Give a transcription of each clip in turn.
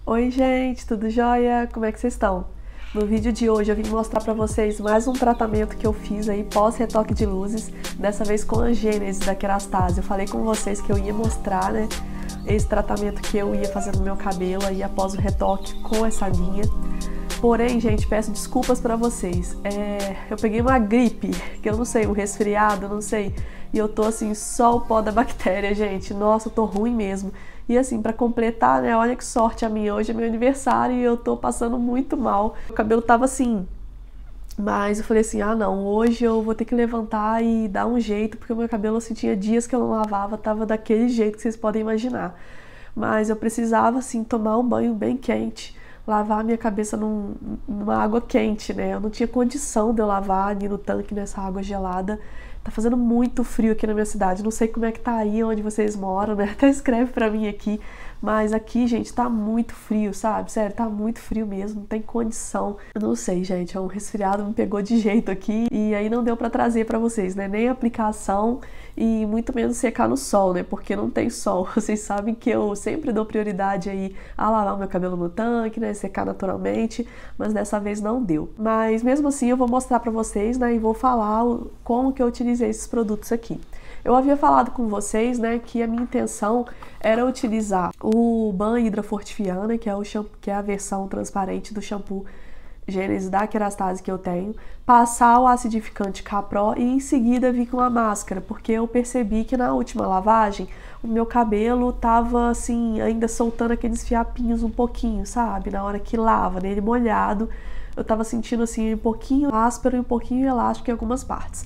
Oi gente, tudo jóia? Como é que vocês estão? No vídeo de hoje eu vim mostrar pra vocês mais um tratamento que eu fiz aí pós-retoque de luzes, dessa vez com a Gênesis da Kerastase. Eu falei com vocês que eu ia mostrar, né, esse tratamento que eu ia fazer no meu cabelo aí após o retoque com essa linha. Porém, gente, peço desculpas pra vocês. Eu peguei uma gripe, que eu não sei, um resfriado, não sei. E eu tô assim, só o pó da bactéria, gente. Nossa, eu tô ruim mesmo. E assim, pra completar, né, olha que sorte a minha. Hoje é meu aniversário e eu tô passando muito mal. O cabelo tava assim, mas eu falei assim, ah não, hoje eu vou ter que levantar e dar um jeito, porque o meu cabelo, assim, tinha dias que eu não lavava, tava daquele jeito que vocês podem imaginar. Mas eu precisava, assim, tomar um banho bem quente, lavar a minha cabeça numa água quente, né? Eu não tinha condição de eu lavar ali no tanque nessa água gelada. Tá fazendo muito frio aqui na minha cidade, não sei como é que tá aí onde vocês moram, né? Até escreve pra mim aqui, mas aqui, gente, tá muito frio, sabe? Sério, tá muito frio mesmo, não tem condição. Eu não sei, gente, é um resfriado me pegou de jeito aqui e aí não deu pra trazer pra vocês, né? Nem aplicação e muito menos secar no sol, né? Porque não tem sol. Vocês sabem que eu sempre dou prioridade aí a lavar o meu cabelo no tanque, né? Secar naturalmente, mas dessa vez não deu. Mas mesmo assim eu vou mostrar pra vocês, né? E vou falar como que eu utilizei esses produtos aqui. Eu havia falado com vocês, né, que a minha intenção era utilizar o Ban Hydra Fortifiant, né, que é o shampoo, que é a versão transparente do shampoo Gênesis da Kerastase que eu tenho, passar o acidificante K-Pro e em seguida vir com a máscara, porque eu percebi que na última lavagem o meu cabelo tava assim, ainda soltando aqueles fiapinhos um pouquinho, sabe? Na hora que lava, nele molhado, eu tava sentindo assim um pouquinho áspero e um pouquinho elástico em algumas partes.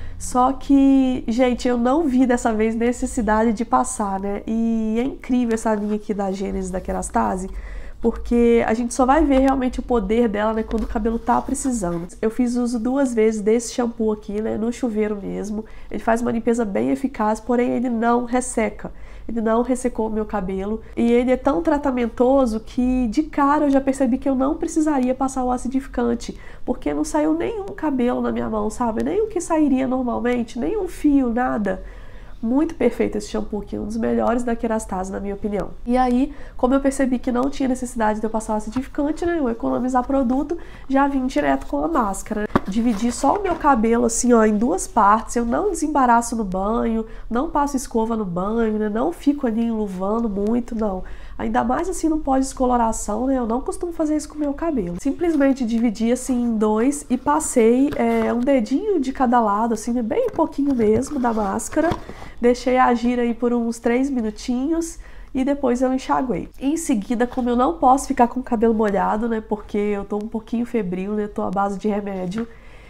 Só que, gente, eu não vi dessa vez necessidade de passar, né? E é incrível essa linha aqui da Gênesis da Kerastase, porque a gente só vai ver realmente o poder dela, né, quando o cabelo tá precisando. Eu fiz uso 2 vezes desse shampoo aqui, né, no chuveiro mesmo. Ele faz uma limpeza bem eficaz, porém ele não resseca. Ele não ressecou o meu cabelo e ele é tão tratamentoso que de cara eu já percebi que eu não precisaria passar o acidificante, porque não saiu nenhum cabelo na minha mão, sabe? Nem o que sairia normalmente, nem um fio, nada. Muito perfeito esse shampoo aqui, um dos melhores da Kerastase, na minha opinião. E aí, como eu percebi que não tinha necessidade de eu passar o acidificante, né, eu economizar produto, já vim direto com a máscara. Dividi só o meu cabelo assim, ó, em 2 partes, eu não desembaraço no banho, não passo escova no banho, né, não fico ali enluvando muito, não. Ainda mais assim no pós-descoloração, né, eu não costumo fazer isso com o meu cabelo. Simplesmente dividi assim em 2 e passei um dedinho de cada lado, assim, bem pouquinho mesmo da máscara. Deixei agir aí por uns 3 minutinhos e depois eu enxaguei. Em seguida, como eu não posso ficar com o cabelo molhado, né, porque eu tô um pouquinho febril, né, tô à base de remédio,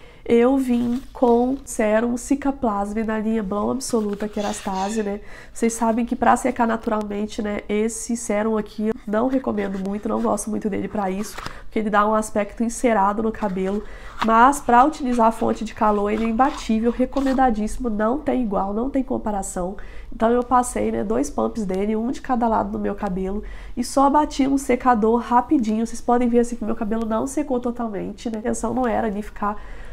eu vim com sérum Cicaplast na linha Blond Absoluta Kerastase, né? Vocês sabem que para secar naturalmente, né, esse sérum aqui eu não recomendo muito, não gosto muito dele para isso, porque ele dá um aspecto encerado no cabelo, mas para utilizar a fonte de calor ele é imbatível, recomendadíssimo, não tem igual, não tem comparação. Então eu passei, né, 2 pumps dele, um de cada lado do meu cabelo e só bati um secador rapidinho. Vocês podem ver assim que meu cabelo não secou totalmente, né? A intenção não era ali ficar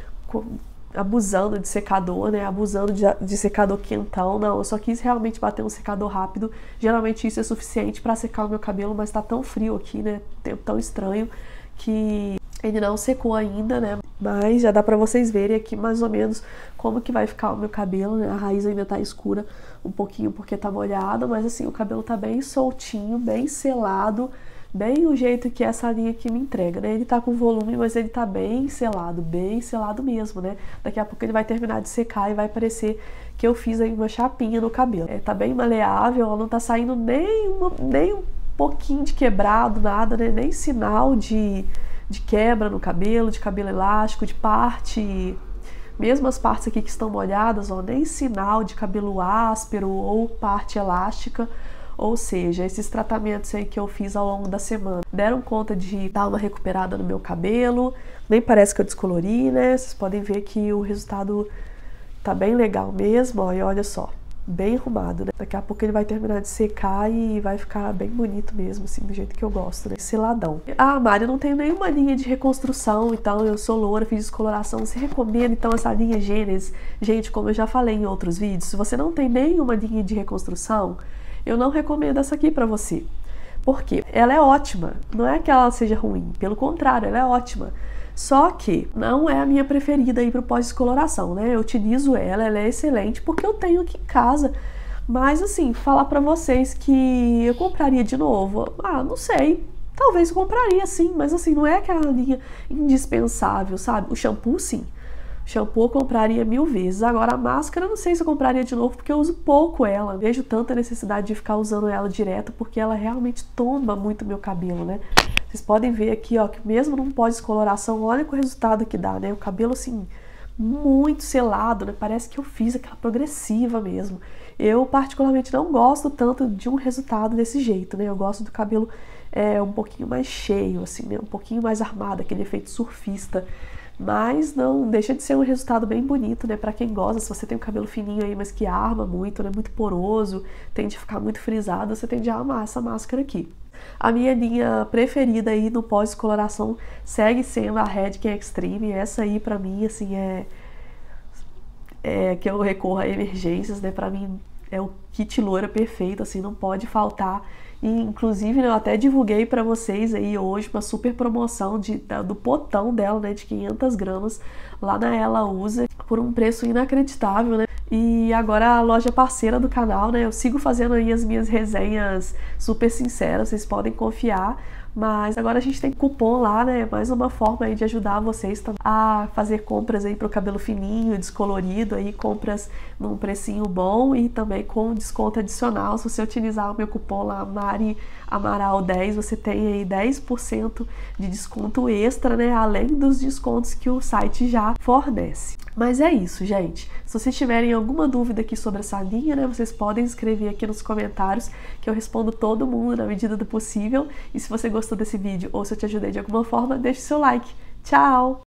abusando de secador, né, abusando de secador quentão, não, eu só quis realmente bater um secador rápido. Geralmente isso é suficiente para secar o meu cabelo, mas tá tão frio aqui, né, tempo tão estranho, que ele não secou ainda, né, mas já dá pra vocês verem aqui mais ou menos como que vai ficar o meu cabelo, né, a raiz ainda tá escura um pouquinho porque tá molhada, mas assim, o cabelo tá bem soltinho, bem selado, bem o jeito que essa linha aqui me entrega, né? Ele tá com volume, mas ele tá bem selado mesmo, né? Daqui a pouco ele vai terminar de secar e vai parecer que eu fiz aí uma chapinha no cabelo. Tá bem maleável, ela não tá saindo nem um pouquinho de quebrado, nada, né? Nem sinal de quebra no cabelo, de cabelo elástico, de parte... Mesmo as partes aqui que estão molhadas, ó, nem sinal de cabelo áspero ou parte elástica. Ou seja, esses tratamentos aí que eu fiz ao longo da semana deram conta de dar uma recuperada no meu cabelo, nem parece que eu descolori, né? Vocês podem ver que o resultado tá bem legal mesmo, ó, e olha só, bem arrumado, né? Daqui a pouco ele vai terminar de secar e vai ficar bem bonito mesmo, assim, do jeito que eu gosto, né? Seladão. Ah, Mari, eu não tenho nenhuma linha de reconstrução, então eu sou loura, fiz descoloração. Você recomenda, então, essa linha Gênesis? Gente, como eu já falei em outros vídeos, se você não tem nenhuma linha de reconstrução, eu não recomendo essa aqui pra você, Por quê? Ela é ótima, não é que ela seja ruim, pelo contrário, ela é ótima. Só que não é a minha preferida aí para o pós-descoloração, né? Eu utilizo ela é excelente porque eu tenho aqui em casa. Mas assim, falar para vocês que eu compraria de novo, não sei. Talvez eu compraria sim, mas assim, não é aquela linha indispensável, sabe? O shampoo sim. O shampoo eu compraria 1000 vezes. Agora a máscara eu não sei se eu compraria de novo porque eu uso pouco ela. Vejo tanta necessidade de ficar usando ela direto porque ela realmente toma muito meu cabelo, né? Vocês podem ver aqui, ó, que mesmo num pós-descoloração, olha o resultado que dá, né? O cabelo assim, muito selado, né? Parece que eu fiz aquela progressiva mesmo. Eu particularmente não gosto tanto de um resultado desse jeito, né? Eu gosto do cabelo um pouquinho mais cheio, assim, né? Um pouquinho mais armado, aquele efeito surfista. Mas não deixa de ser um resultado bem bonito, né? Pra quem gosta, se você tem um cabelo fininho aí, mas que arma muito, né? Muito poroso, tende a ficar muito frisado, você tende a amar essa máscara aqui. A minha linha preferida aí no pós-coloração segue sendo a Redken Extreme. Essa aí pra mim, assim, que eu recorro a emergências, né? Pra mim é o kit loira perfeito, assim, não pode faltar. E, inclusive, eu até divulguei para vocês aí hoje uma super promoção do potão dela, né, de 500 gramas, lá na Ela Usa, por um preço inacreditável, né? E agora a loja parceira do canal, né, eu sigo fazendo aí as minhas resenhas super sinceras, vocês podem confiar. Mas agora a gente tem cupom lá, né? Mais uma forma aí de ajudar vocês a fazer compras aí pro cabelo fininho, descolorido, aí compras num precinho bom e também com desconto adicional. Se você utilizar o meu cupom lá, Mari Amaral 10, você tem aí 10% de desconto extra, né? Além dos descontos que o site já fornece. Mas é isso, gente. Se vocês tiverem alguma dúvida aqui sobre essa linha, né, vocês podem escrever aqui nos comentários que eu respondo todo mundo na medida do possível. E se você gostou desse vídeo ou se eu te ajudei de alguma forma, deixe seu like. Tchau!